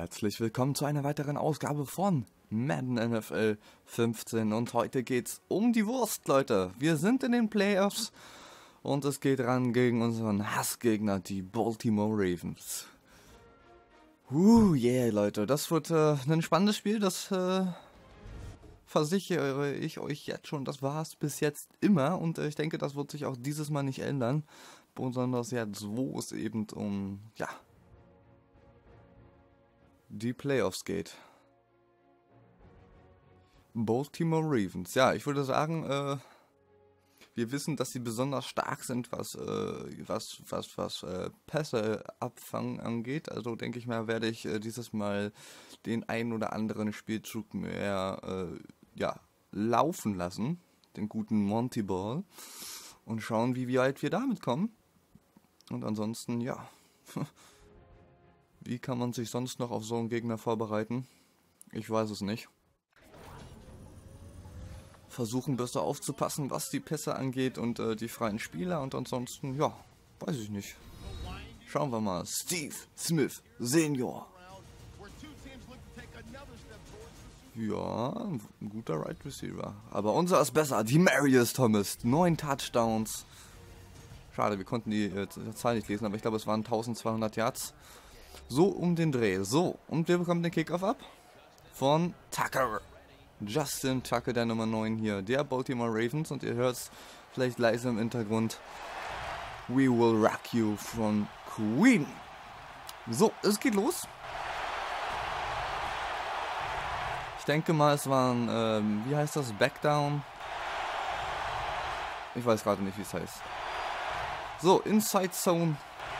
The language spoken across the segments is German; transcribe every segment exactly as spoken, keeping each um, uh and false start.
Herzlich willkommen zu einer weiteren Ausgabe von Madden N F L fünfzehn und heute geht's um die Wurst, Leute. Wir sind in den Playoffs und es geht ran gegen unseren Hassgegner, die Baltimore Ravens. Uh, yeah, Leute, das wird äh, ein spannendes Spiel, das äh, versichere ich euch jetzt schon. Das war es bis jetzt immer und äh, ich denke, das wird sich auch dieses Mal nicht ändern. Besonders jetzt, wo es eben um, ja, die Playoffs geht. Baltimore Ravens. Ja, ich würde sagen, äh, wir wissen, dass sie besonders stark sind, was, äh, was, was, was äh, Pässe abfangen angeht. Also denke ich mal, werde ich äh, dieses Mal den einen oder anderen Spielzug mehr, äh, ja, laufen lassen. Den guten Monty Ball. Und schauen, wie weit wir damit kommen. Und ansonsten, ja. Wie kann man sich sonst noch auf so einen Gegner vorbereiten? Ich weiß es nicht. Versuchen besser aufzupassen, was die Pässe angeht und äh, die freien Spieler. Und ansonsten, ja, weiß ich nicht. Schauen wir mal. Steve Smith Senior. Ja, ein guter Right Receiver. Aber unser ist besser. Die Marius Thomas. Neun Touchdowns. Schade, wir konnten die äh, Zahl nicht lesen, aber ich glaube, es waren eintausendzweihundert Yards. So um den Dreh. So, und wir bekommen den Kickoff ab von Tucker. Justin Tucker, der Nummer neun hier, der Baltimore Ravens. Und ihr hört es vielleicht leise im Hintergrund. We will rock you from Queen. So, es geht los. Ich denke mal, es waren, ähm, wie heißt das, Backdown? Ich weiß gerade nicht, wie es heißt. So, Inside Zone.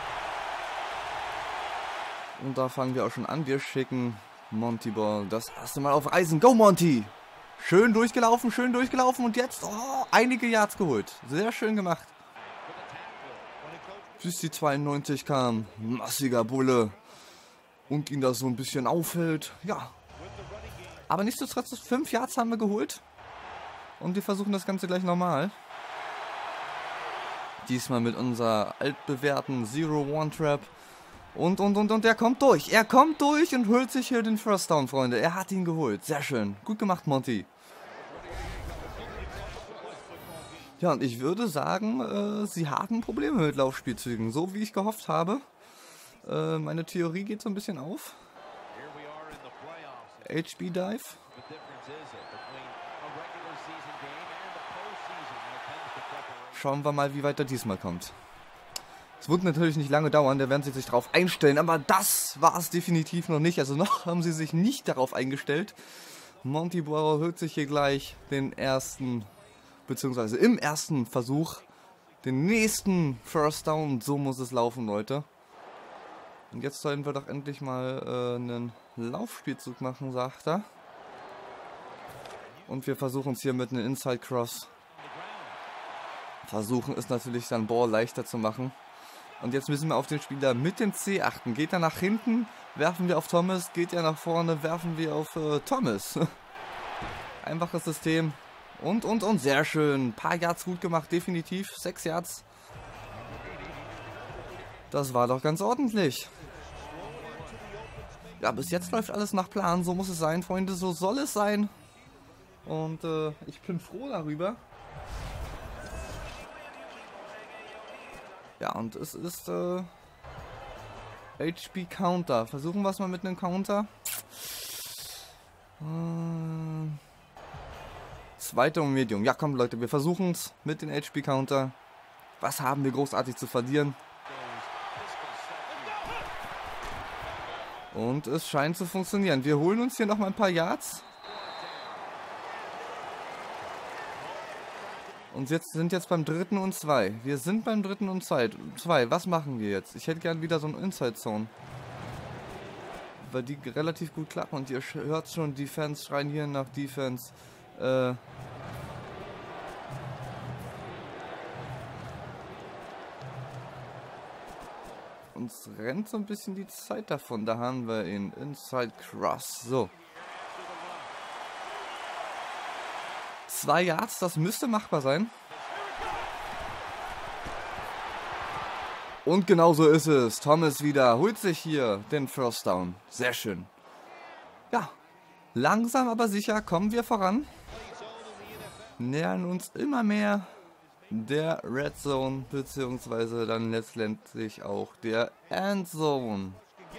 Und da fangen wir auch schon an. Wir schicken Monty Ball das erste Mal auf Eisen. Go, Monty! Schön durchgelaufen, schön durchgelaufen. Und jetzt oh, einige Yards geholt. Sehr schön gemacht. Bis die zweiundneunzig kam. Massiger Bulle. Und ihn das so ein bisschen auffällt. Ja. Aber nichtsdestotrotz, fünf Yards haben wir geholt. Und wir versuchen das Ganze gleich nochmal. Diesmal mit unserer altbewährten Zero-One-Trap. Und, und, und, und er kommt durch. Er kommt durch und holt sich hier den First Down, Freunde. Er hat ihn geholt. Sehr schön. Gut gemacht, Monty. Ja, und ich würde sagen, äh, sie haben Probleme mit Laufspielzügen. So wie ich gehofft habe. Äh, meine Theorie geht so ein bisschen auf. H B Dive. Schauen wir mal, wie weit er diesmal kommt. Es wird natürlich nicht lange dauern, da werden sie sich darauf einstellen, aber das war es definitiv noch nicht. Also noch haben sie sich nicht darauf eingestellt. Monty Ball holt sich hier gleich den ersten, beziehungsweise im ersten Versuch, den nächsten First Down. So muss es laufen, Leute. Und jetzt sollen wir doch endlich mal äh, einen Laufspielzug machen, sagt er. Und wir versuchen es hier mit einem Inside Cross. Versuchen es natürlich dann Ball leichter zu machen. Und jetzt müssen wir auf den Spieler mit dem C achten. Geht er nach hinten, werfen wir auf Thomas. Geht er nach vorne, werfen wir auf äh, Thomas. Einfaches System. Und, und, und. Sehr schön. Ein paar Yards gut gemacht, definitiv. Sechs Yards. Das war doch ganz ordentlich. Ja, bis jetzt läuft alles nach Plan. So muss es sein, Freunde. So soll es sein. Und äh, ich bin froh darüber. Ja, und es ist äh, H P Counter. Versuchen wir es mal mit einem Counter. Äh, zweite und Medium. Ja, komm Leute, wir versuchen es mit dem H P Counter. Was haben wir großartig zu verlieren? Und es scheint zu funktionieren. Wir holen uns hier noch mal ein paar Yards. Und jetzt sind jetzt beim dritten und zwei. Wir sind beim dritten und zwei. Zwei. Was machen wir jetzt? Ich hätte gern wieder so ein Inside Zone. Weil die relativ gut klappen. Und ihr hört schon, Defense schreien hier nach Defense. Äh. Uns rennt so ein bisschen die Zeit davon. Da haben wir ihn. Inside Cross. So. Zwei Yards, das müsste machbar sein. Und genau so ist es. Thomas wieder holt sich hier den First Down. Sehr schön. Ja, langsam aber sicher kommen wir voran. Nähern uns immer mehr der Red Zone, beziehungsweise dann letztendlich auch der Endzone.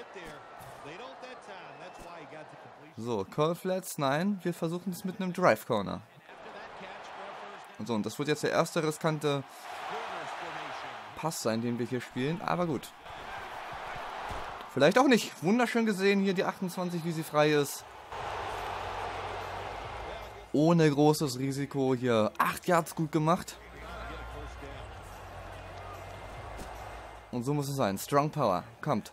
So, Call Flats, nein, wir versuchen es mit einem Drive Corner. So, und das wird jetzt der erste riskante Pass sein, den wir hier spielen, aber gut. Vielleicht auch nicht. Wunderschön gesehen, hier die achtundzwanzig, wie sie frei ist. Ohne großes Risiko, hier acht Yards gut gemacht. Und so muss es sein. Strong Power, kommt.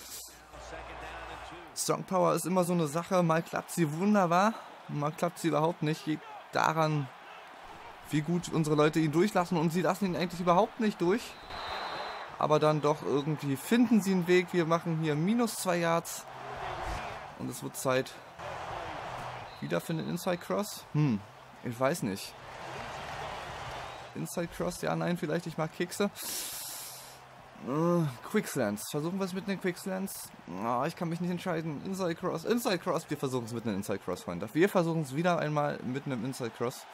Strong Power ist immer so eine Sache, mal klappt sie wunderbar, mal klappt sie überhaupt nicht. Liegt daran, wie gut unsere Leute ihn durchlassen, und sie lassen ihn eigentlich überhaupt nicht durch. Aber dann doch irgendwie finden sie einen Weg. Wir machen hier minus zwei Yards. Und es wird Zeit wieder für den Inside Cross. Hm, ich weiß nicht. Inside Cross, ja, nein, vielleicht, ich mag Kekse. Uh, Quickslants. Versuchen wir es mit den Quickslants? Oh, ich kann mich nicht entscheiden. Inside Cross, Inside Cross. Wir versuchen es mit einem Inside Cross, Freunde. Wir versuchen es wieder einmal mit einem Inside Cross.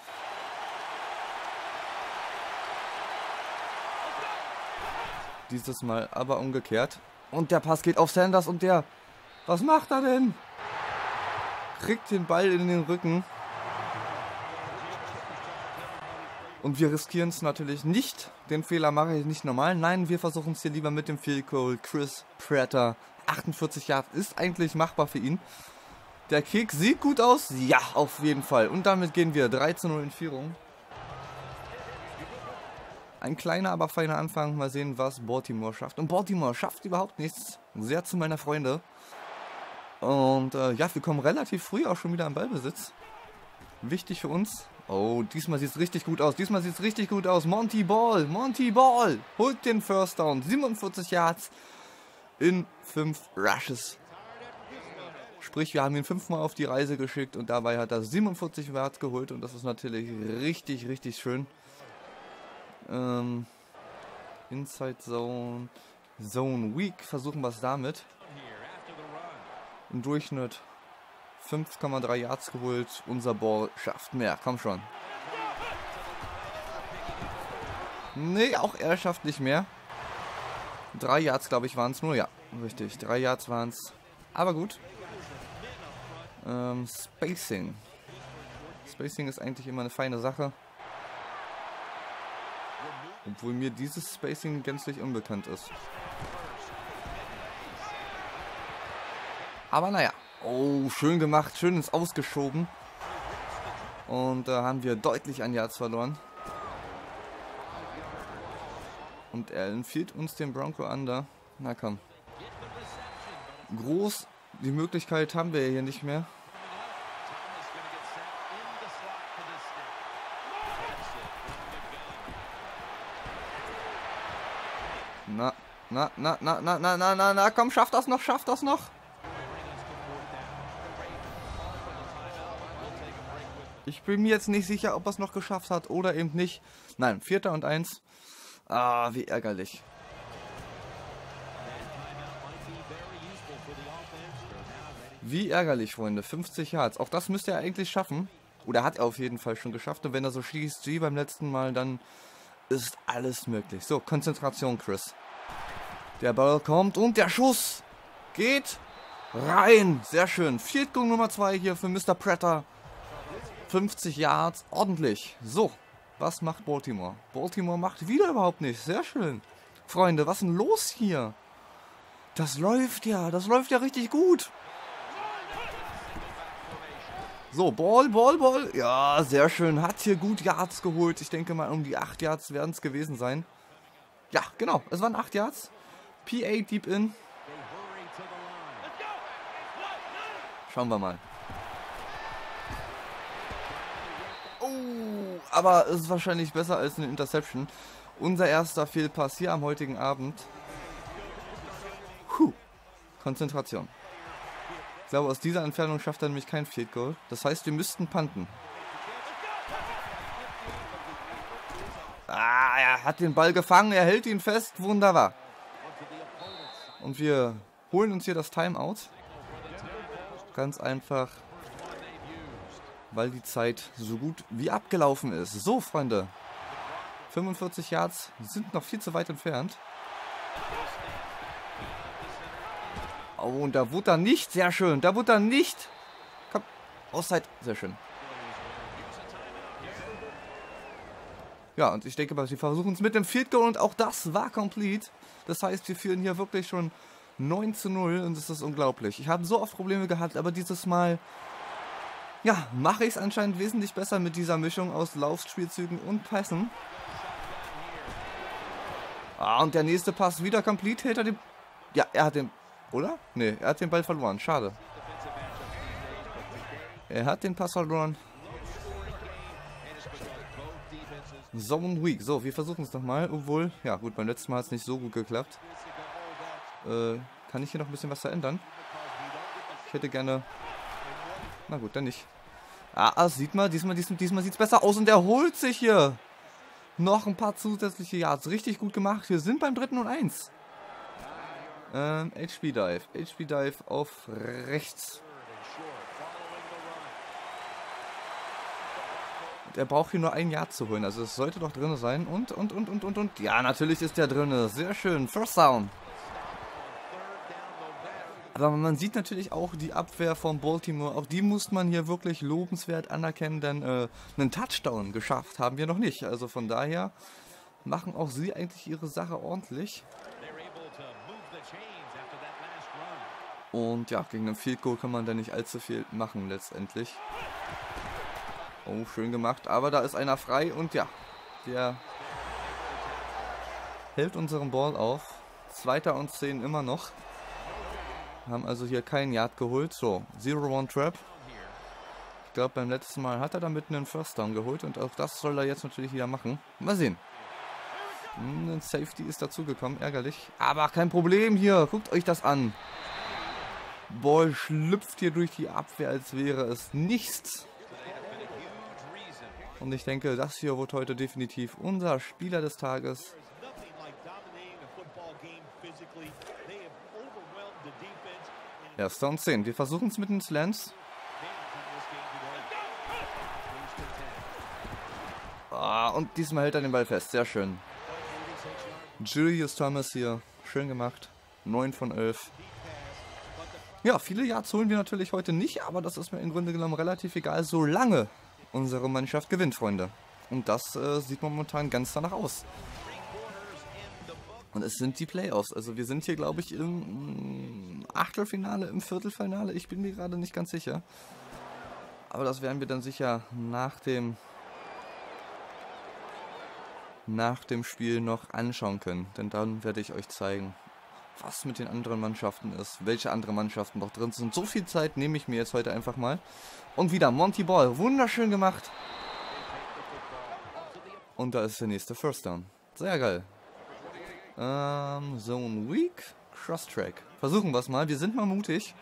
Dieses Mal aber umgekehrt. Und der Pass geht auf Sanders und der... Was macht er denn? Kriegt den Ball in den Rücken. Und wir riskieren es natürlich nicht. Den Fehler mache ich nicht normal. Nein, wir versuchen es hier lieber mit dem Field Goal. Chris Prater. achtundvierzig Yards ist eigentlich machbar für ihn. Der Kick sieht gut aus. Ja, auf jeden Fall. Und damit gehen wir drei zu null in Führung. Ein kleiner, aber feiner Anfang. Mal sehen, was Baltimore schafft. Und Baltimore schafft überhaupt nichts. Sehr zu meiner Freunde. Und äh, ja, wir kommen relativ früh auch schon wieder am Ballbesitz. Wichtig für uns. Oh, diesmal sieht es richtig gut aus. Diesmal sieht es richtig gut aus. Monty Ball. Monty Ball holt den First Down. siebenundvierzig Yards in fünf Rushes. Sprich, wir haben ihn fünfmal auf die Reise geschickt und dabei hat er siebenundvierzig Yards geholt. Und das ist natürlich richtig, richtig schön. Ähm, Inside Zone. Zone Weak. Versuchen wir es damit. Im Durchschnitt fünf Komma drei Yards geholt. Unser Ball schafft mehr. Komm schon. Nee, auch er schafft nicht mehr. Drei Yards, glaube ich, waren es nur. Ja, richtig. Drei Yards waren es. Aber gut. Ähm, Spacing. Spacing ist eigentlich immer eine feine Sache. Obwohl mir dieses Spacing gänzlich unbekannt ist. Aber naja. Oh, schön gemacht. Schön ins Ausgeschoben. Und da haben wir deutlich an Yards verloren. Und er empfiehlt uns den Bronco Under. Na komm. Groß. Die Möglichkeit haben wir hier nicht mehr. Na, na, na, na, na, na, na, na, na, komm, schaff das noch, schaff das noch. Ich bin mir jetzt nicht sicher, ob er es noch geschafft hat oder eben nicht. Nein, Vierter und eins. Ah, wie ärgerlich. Wie ärgerlich, Freunde. fünfzig Yards. Auch das müsste er eigentlich schaffen. Oder hat er auf jeden Fall schon geschafft. Und wenn er so schießt wie beim letzten Mal, dann ist alles möglich. So, Konzentration, Chris. Der Ball kommt und der Schuss geht rein. Sehr schön. Field Goal Nummer zwei hier für Mister Prater. fünfzig Yards. Ordentlich. So, was macht Baltimore? Baltimore macht wieder überhaupt nichts. Sehr schön. Freunde, was ist denn los hier? Das läuft ja. Das läuft ja richtig gut. So, Ball, Ball, Ball. Ja, sehr schön. Hat hier gut Yards geholt. Ich denke mal, um die acht Yards werden es gewesen sein. Ja, genau. Es waren acht Yards. P A Deep In. Schauen wir mal. Oh, aber es ist wahrscheinlich besser als eine Interception. Unser erster Fehlpass hier am heutigen Abend. Puh. Konzentration. Ich glaube, aus dieser Entfernung schafft er nämlich kein Field Goal. Das heißt, wir müssten punten. Ah, er hat den Ball gefangen, er hält ihn fest. Wunderbar. Und wir holen uns hier das Timeout. Ganz einfach, weil die Zeit so gut wie abgelaufen ist. So, Freunde. fünfundvierzig Yards sind noch viel zu weit entfernt. Oh, und da wurde er nicht. Sehr schön. Da wurde er nicht. Komm. Auszeit. Sehr schön. Ja, und ich denke mal, sie versuchen es mit dem Field Goal und auch das war complete. Das heißt, wir führen hier wirklich schon neun zu null und das ist unglaublich. Ich habe so oft Probleme gehabt, aber dieses Mal, ja, mache ich es anscheinend wesentlich besser mit dieser Mischung aus Laufspielzügen und Pässen. Ah, und der nächste Pass wieder complete. Hält er den... Ja, er hat den... Oder? Ne, er hat den Ball verloren. Schade. Er hat den Pass verloren. Zone Weak. So, wir versuchen es nochmal. Obwohl, ja gut, beim letzten Mal hat es nicht so gut geklappt. Äh, kann ich hier noch ein bisschen was verändern? Ich hätte gerne... Na gut, dann nicht. Ah, sieht man, diesmal, diesmal, diesmal sieht es besser aus und er holt sich hier noch ein paar zusätzliche Yards. Richtig gut gemacht. Wir sind beim dritten und eins. Ähm, H P Dive. H P Dive auf rechts. Er braucht hier nur ein Yard zu holen. Also es sollte doch drin sein. Und, und, und, und, und, und. Ja, natürlich ist der drin. Sehr schön. First Down. Aber man sieht natürlich auch die Abwehr von Baltimore. Auch die muss man hier wirklich lobenswert anerkennen, denn äh, einen Touchdown geschafft haben wir noch nicht. Also von daher machen auch sie eigentlich ihre Sache ordentlich. Und ja, gegen einen Field Goal kann man da nicht allzu viel machen letztendlich. Oh, schön gemacht. Aber da ist einer frei und ja, der hält unseren Ball auf. Zweiter und zehn immer noch. Haben also hier keinen Yard geholt. So, zero one Trap. Ich glaube, beim letzten Mal hat er damit einen First Down geholt. Und auch das soll er jetzt natürlich wieder machen. Mal sehen. Ein Safety ist dazugekommen. Ärgerlich. Aber kein Problem hier. Guckt euch das an. Ball schlüpft hier durch die Abwehr, als wäre es nichts. Und ich denke, das hier wird heute definitiv unser Spieler des Tages. Erster und zehn. Wir versuchen es mit den Slants. Ah, und diesmal hält er den Ball fest. Sehr schön. Julius Thomas hier. Schön gemacht. neun von elf. Ja, viele Yards holen wir natürlich heute nicht, aber das ist mir im Grunde genommen relativ egal, solange unsere Mannschaft gewinnt, Freunde. Und das äh, sieht momentan ganz danach aus. Und es sind die Playoffs. Also wir sind hier, glaube ich, im Achtelfinale, im Viertelfinale. Ich bin mir gerade nicht ganz sicher. Aber das werden wir dann sicher nach dem nach dem Spiel noch anschauen können. Denn dann werde ich euch zeigen, was mit den anderen Mannschaften ist. Welche andere Mannschaften noch drin sind. So viel Zeit nehme ich mir jetzt heute einfach mal. Und wieder Monty Ball. Wunderschön gemacht. Und da ist der nächste First Down. Sehr geil. Ähm, Zone Weak, Cross Track. Versuchen wir es mal. Wir sind mal mutig.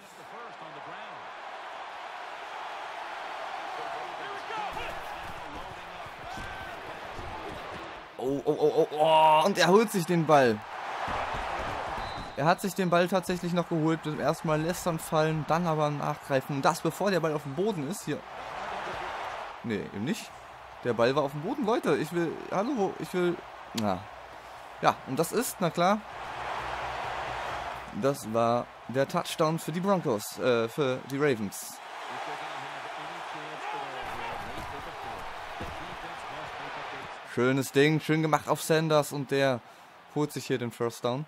Oh, oh, oh, oh, oh. Und er holt sich den Ball. Er hat sich den Ball tatsächlich noch geholt. Erstmal lässt er fallen, dann aber nachgreifen. Das bevor der Ball auf dem Boden ist. Hier. Nee, eben nicht. Der Ball war auf dem Boden, Leute. Ich will. Hallo, ich will. Na. Ja, und das ist, na klar, das war der Touchdown für die Broncos, äh, für die Ravens. Schönes Ding, schön gemacht auf Sanders und der holt sich hier den First Down.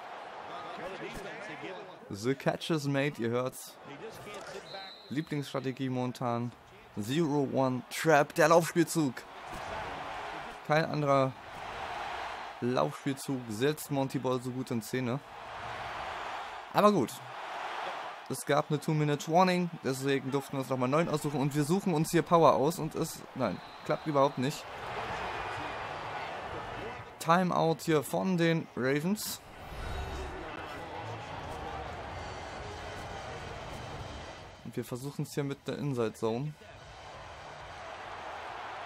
The catch is made, ihr hört's. Lieblingsstrategie momentan. zero one Trap, der Laufspielzug. Kein anderer Laufspielzug setzt Monty Ball so gut in Szene. Aber gut. Es gab eine Two-Minute-Warning, deswegen durften wir uns nochmal neun aussuchen und wir suchen uns hier Power aus und es, nein, klappt überhaupt nicht. Timeout hier von den Ravens. Und wir versuchen es hier mit der Inside Zone.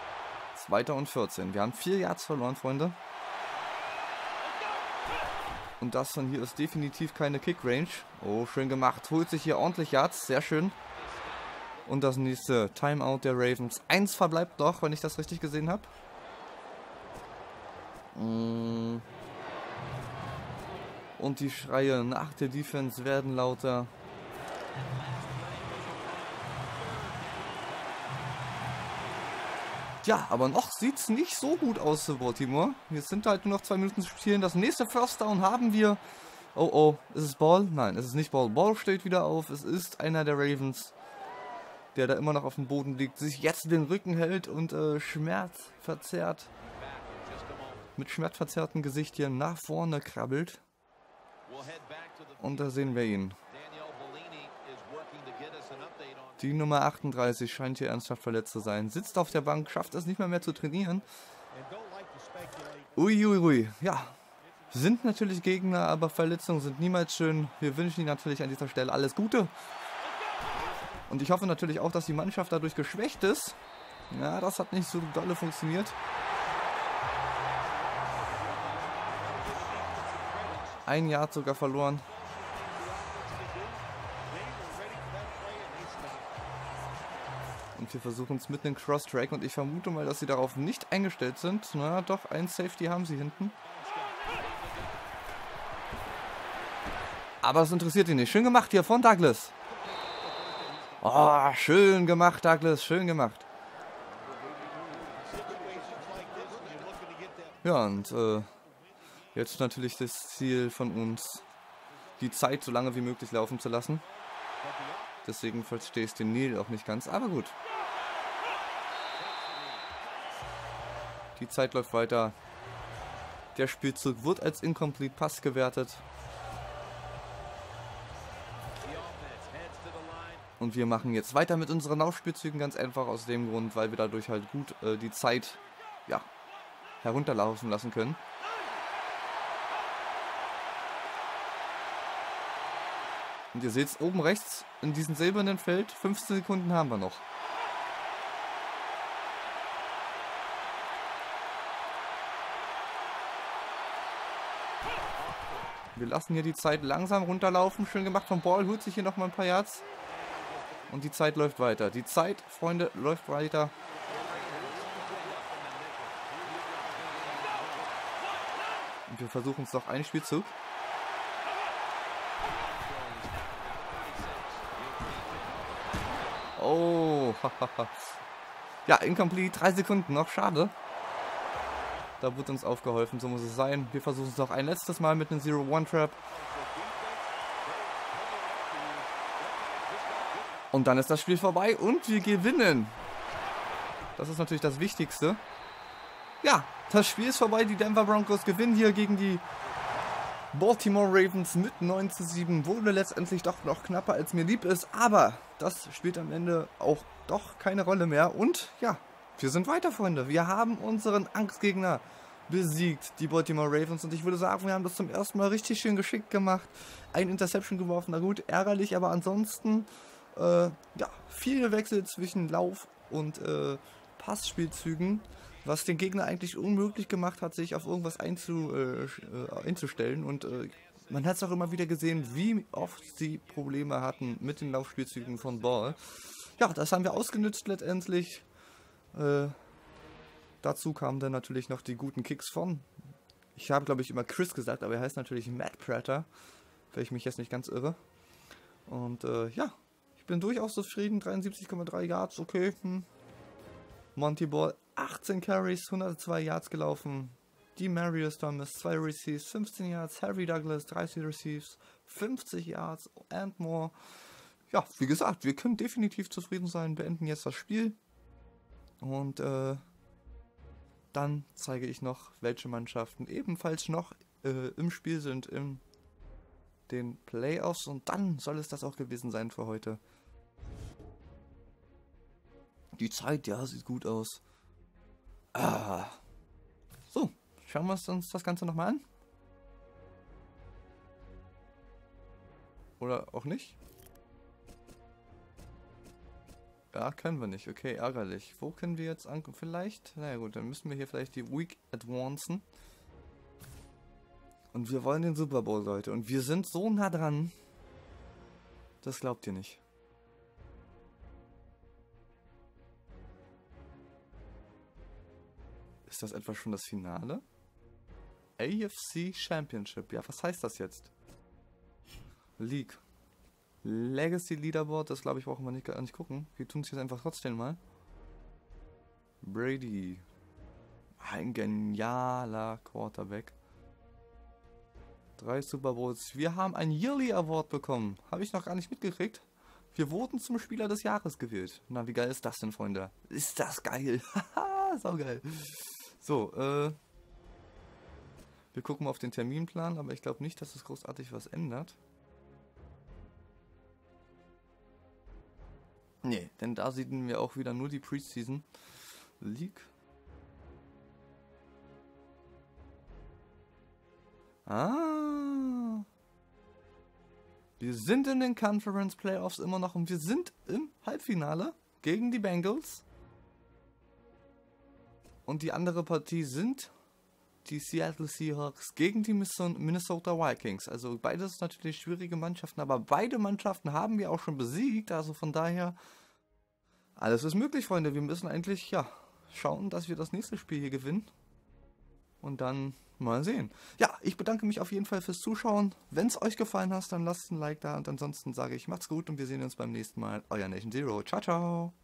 Zweiter und vierzehn. Wir haben vier Yards verloren, Freunde. Und das von hier ist definitiv keine Kick-Range. Oh, schön gemacht. Holt sich hier ordentlich Yards. Sehr schön. Und das nächste Timeout der Ravens. Eins verbleibt noch, wenn ich das richtig gesehen habe. Und die Schreie nach der Defense werden lauter. Ja, aber noch sieht es nicht so gut aus für Baltimore. Jetzt sind halt nur noch zwei Minuten zu spielen. Das nächste First Down haben wir. Oh oh, ist es Ball? Nein, es ist nicht Ball. Ball steht wieder auf. Es ist einer der Ravens, der da immer noch auf dem Boden liegt, sich jetzt den Rücken hält und äh, schmerzverzerrt, mit schmerzverzerrtem Gesicht hier nach vorne krabbelt. Und da sehen wir ihn. Die Nummer achtunddreißig scheint hier ernsthaft verletzt zu sein. Sitzt auf der Bank, schafft es nicht mehr mehr zu trainieren. Uiuiui, ui, ui. Ja, sind natürlich Gegner, aber Verletzungen sind niemals schön. Wir wünschen ihnen natürlich an dieser Stelle alles Gute. Und ich hoffe natürlich auch, dass die Mannschaft dadurch geschwächt ist. Ja, das hat nicht so dolle funktioniert. Ein Yard sogar verloren. Und wir versuchen es mit einem Cross-Track und ich vermute mal, dass sie darauf nicht eingestellt sind. Na doch, ein Safety haben sie hinten. Aber das interessiert ihn nicht. Schön gemacht hier von Douglas. Oh, schön gemacht, Douglas. Schön gemacht. Ja, und äh, jetzt natürlich das Ziel von uns, die Zeit so lange wie möglich laufen zu lassen. Deswegen verstehe ich den Neil auch nicht ganz, aber gut. Die Zeit läuft weiter. Der Spielzug wird als Incomplete Pass gewertet. Und wir machen jetzt weiter mit unseren Laufspielzügen, ganz einfach aus dem Grund, weil wir dadurch halt gut äh, die Zeit ja, herunterlaufen lassen können. Und ihr seht es oben rechts in diesem silbernen Feld, fünfzehn Sekunden haben wir noch. Wir lassen hier die Zeit langsam runterlaufen. Schön gemacht vom Ball, holt sich hier nochmal ein paar Yards. Und die Zeit läuft weiter. Die Zeit, Freunde, läuft weiter. Und wir versuchen es noch einen Spielzug. Oh, ja, incomplete, drei Sekunden noch, schade. Da wird uns aufgeholfen, so muss es sein. Wir versuchen es noch ein letztes Mal mit einem Zero-One-Trap. Und dann ist das Spiel vorbei und wir gewinnen. Das ist natürlich das Wichtigste. Ja, das Spiel ist vorbei. Die Denver Broncos gewinnen hier gegen die Baltimore Ravens mit neun zu sieben. Wurde letztendlich doch noch knapper, als mir lieb ist. Aber das spielt am Ende auch doch keine Rolle mehr. Und ja, wir sind weiter, Freunde. Wir haben unseren Angstgegner besiegt, die Baltimore Ravens. Und ich würde sagen, wir haben das zum ersten Mal richtig schön geschickt gemacht. Ein Interception geworfen, na gut, ärgerlich. Aber ansonsten, äh, ja, viel Wechsel zwischen Lauf- und äh, Passspielzügen, was den Gegner eigentlich unmöglich gemacht hat, sich auf irgendwas einzu, äh, einzustellen. Und äh, man hat es auch immer wieder gesehen, wie oft sie Probleme hatten mit den Laufspielzügen von Ball. Ja, das haben wir ausgenutzt letztendlich. Äh, dazu kamen dann natürlich noch die guten Kicks von, ich habe glaube ich immer Chris gesagt, aber er heißt natürlich Matt Prater, wenn ich mich jetzt nicht ganz irre. Und äh, ja, ich bin durchaus zufrieden, dreiundsiebzig Komma drei Yards, okay. Hm. Monty Ball, achtzehn Carries, hundertzwei Yards gelaufen. Die Marius Thomas, zwei Receives, fünfzehn Yards. Harry Douglas, dreißig Receives, fünfzig Yards and more. Ja, wie gesagt, wir können definitiv zufrieden sein, beenden jetzt das Spiel. Und äh, dann zeige ich noch, welche Mannschaften ebenfalls noch äh, im Spiel sind in den Playoffs. Und dann soll es das auch gewesen sein für heute. Die Zeit, ja, sieht gut aus. Ah. So, schauen wir uns das Ganze nochmal an. Oder auch nicht? Ja, können wir nicht. Okay, ärgerlich. Wo können wir jetzt ankommen? Vielleicht? Na ja, gut, dann müssen wir hier vielleicht die Week advancen. Und wir wollen den Super Bowl, Leute. Und wir sind so nah dran. Das glaubt ihr nicht. Ist das etwa schon das Finale? A F C Championship. Ja, was heißt das jetzt? League. Legacy Leaderboard, das glaube ich brauchen wir nicht, gar nicht gucken. Wir tun es jetzt einfach trotzdem mal. Brady. Ein genialer Quarterback. Drei Super Bowls. Wir haben ein Yearly Award bekommen. Habe ich noch gar nicht mitgekriegt. Wir wurden zum Spieler des Jahres gewählt. Na, wie geil ist das denn, Freunde? Ist das geil? Haha, saugeil. So, äh... wir gucken mal auf den Terminplan, aber ich glaube nicht, dass es großartig was ändert. Nee, denn da sehen wir auch wieder nur die Preseason League. Ah. Wir sind in den Conference Playoffs immer noch und wir sind im Halbfinale gegen die Bengals. Und die andere Partie sind die Seattle Seahawks gegen die Minnesota Vikings. Also beides natürlich schwierige Mannschaften, aber beide Mannschaften haben wir auch schon besiegt. Also von daher, alles ist möglich, Freunde. Wir müssen eigentlich, ja, schauen, dass wir das nächste Spiel hier gewinnen. Und dann mal sehen. Ja, ich bedanke mich auf jeden Fall fürs Zuschauen. Wenn es euch gefallen hat, dann lasst ein Like da. Und ansonsten sage ich, macht's gut und wir sehen uns beim nächsten Mal. Euer Nation Zero. Ciao, ciao.